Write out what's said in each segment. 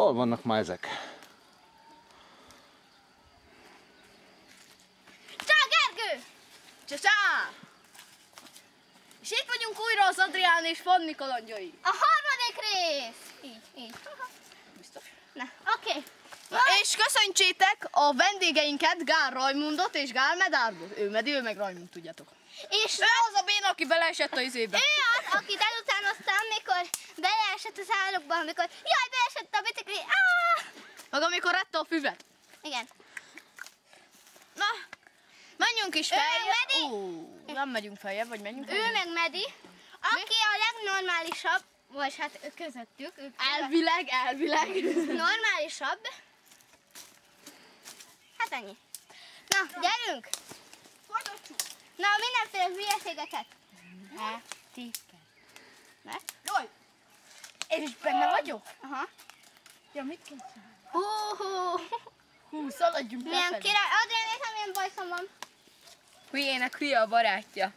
Hol vannak ma ezek? Csá, Gergő! Csá! És itt vagyunk újra az Adrián és Fanni kalandjai. A harmadik rész! Így. Biztos. Na, oké. Na, és köszöntsétek a vendégeinket, Gál Rajmundot és Gál Medárdot. Ő Medi, ő meg Rajmund, tudjátok. És Ő az a béna, aki beleesett a izébe. ő az, akit elutánoztam, mikor beleesett az állokba, amikor jaj, beleesett a bicikli. Meg amikor ette a füvet. Igen. Na, menjünk is Ő meg feljebb. Medi. Nem megyünk feljebb, vagy menjünk Ő feljebb? meg Medi, aki a legnormálisabb, vagy hát ő közöttük. Ő Elvileg. normálisabb. Hát ennyi. Na, gyerünk! Na, mindenféle hülyeségeket. Jaj! Én is benne vagyok. Aha. Ja, mit kell csinálni? Hú, Szaladjunk milyen lefelé. király. Adrián, nézd, milyen bajszom van. Hülyének hülye a barátja.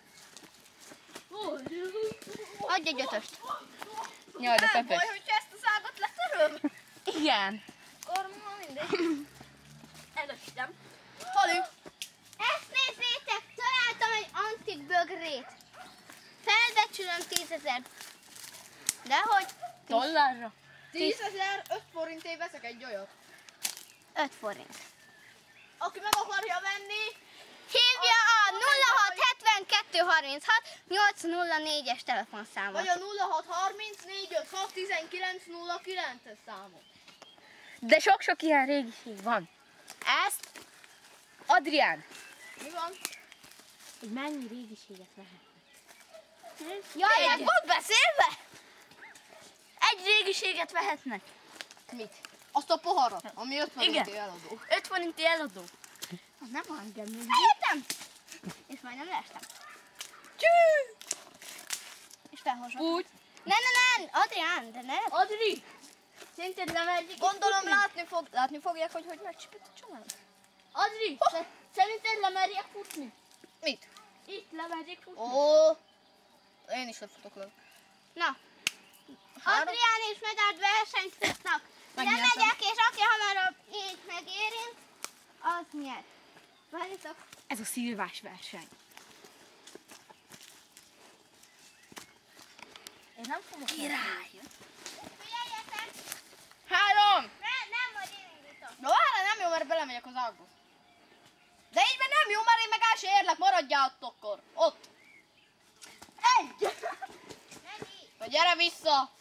Adj egy ötöst. Jaj, de Nem pepes. baj, hogyha ezt az ágat letöröm. Igen. Akkor ma mindegy. Elösítem. Halű. Ezt nézzétek, találtam egy antik bögrét. Felbecsülöm 10 000. Dehogy? Dollárra. 10 000, 5 forintért veszek egy olyat. 5 forint. Aki meg akarja venni, Hívja a 067236 804-es telefonszámot. vagy a 0630 456 1909-es számot. De sok-sok ilyen régiség van. Ezt, Adrián, Mi van? hogy mennyi régiséget vehet? Jaj, meg volt beszélve? Egy régiséget vehetnek. Mit? Azt a poharat, ami 50 Igen. forintért eladó. 5 forinti eladó. Az nem olyan gemű. Értem! És majdnem leestem. És felhozom. Úgy. Ne, Adrián, de ne. Adri, szerinted lemerjük? Gondolom látni fogják, hogy megcsipít a csomag. Adri, szerinted lemerjek futni? Mit? Itt lemerjek futni. Ó, én is lefutok le. Na. Adrián és Medárd versenyt futnak. Megnyertem. Lemegyek, és aki hamarabb így megérint, az nyer. Várjatok. Ez a szilvás verseny. Én nem fogok. Király. Figyeljetek. 3! Nem, vagy én indítom. No, erre nem jó, mert belemegyek az ágba. De így nem jó, mert én meg el se érlek, maradjátok akkor. Ott. Egy! Na gyere vissza!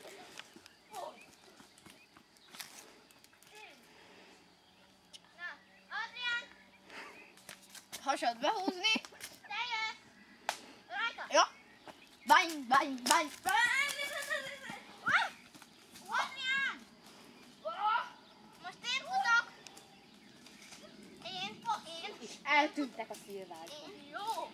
Na, Adrián, Hasad behúzni. te jössz. Rajta. Ja. Bány. Adrián! Most én futok. Én. Eltűntek a szilvás. Jó.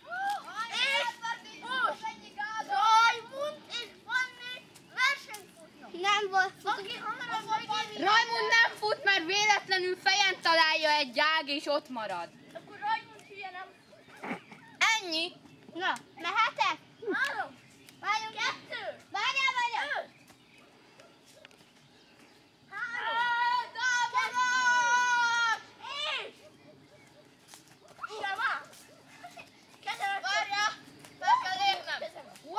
Rajmund és Fanni versenyt futnak. Nem volt futok. Rajmund nem fut, mert véletlenül fejen találja egy ág és ott marad. Akkor Rajmund hülye nem. Ennyi. Na, mehetek? 3. Várjunk. 2. Várjál. 5. 3. Távolod! És. Igen, van. Kezem. Várja! Be kell érnem! Wow!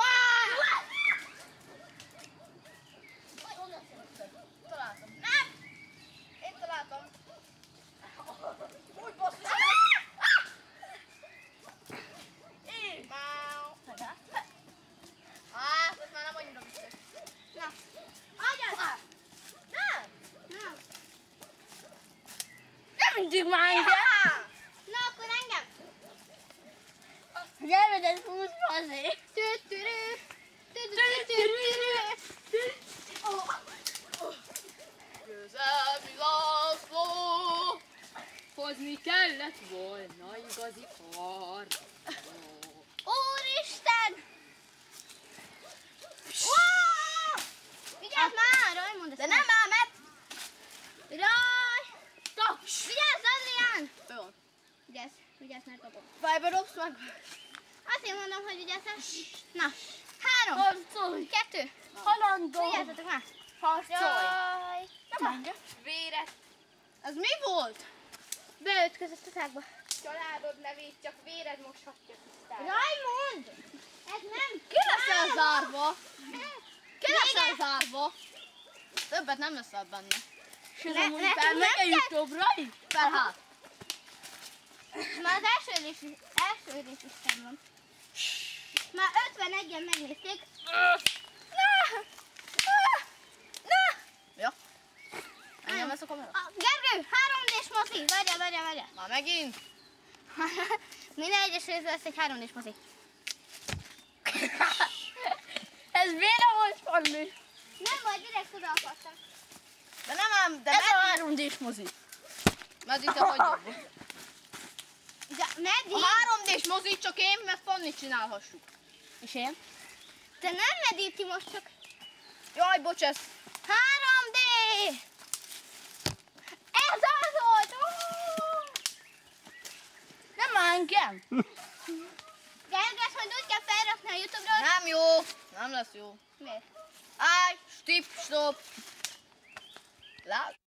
Találtam. Nem. Én találtam. Úgy basszus! Ez már nem annyira biztos. Na. Agyad. Nem. Nem mindig már engem. Na, akkor engem. Gyermedet húzva azért. Tütürű. Győzelmi László! Hozni kellett volna igazi kar. Úristen! Wow! Vigyázz már, Rajmund! De nem ám, mert... Vigyázz, Adrián! Jó. Vigyázz, mert kapok. Viber dobsz meg? Azért mondom, hogy vigyázz. Na, 3, Harcolj! 2, Halandó! vigyázzatok már! Harcolj! Jaj! Ez mi volt? Beütközött a szákba. Családod nevét csak véred moshatja tisztán. Raimund! Ez nem... Ki lesz elzárva? Ki lesz elzárva? Többet nem lesz ott benne. Nekem nem kell... jobbra? Fel hát. Már az első rész is fenn van. Már 51-en megnézték. Ja. Engem lesz a kamera? Gergő, 3D-s mozi. Várjál. Már megint? Minden egyes részben lesz egy 3D-s mozi. Ez véle volt, Fanni. Nem vagy, direkt oda akartam. De nem ám, de ez a 3D-s mozi. Meddig te hagyjuk? De meddig? A 3D-s mozit csak én, meg Fannit csinálhassuk. És én? Te nem medíti most csak. Jaj, bocs, ez... 3D! Ez az volt! Nem már engem. Gergő, ezt majd úgy kell felrakni a Youtube-ról. Nem jó. Nem lesz jó. Miért? Állj, stop. Lát.